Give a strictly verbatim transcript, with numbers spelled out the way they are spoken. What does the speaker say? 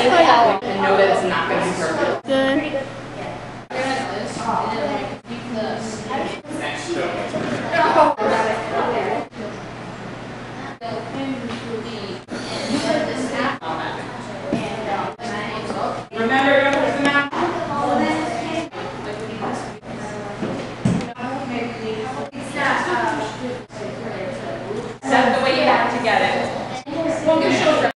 good. And know that it's not going to be perfect. Good. Yeah.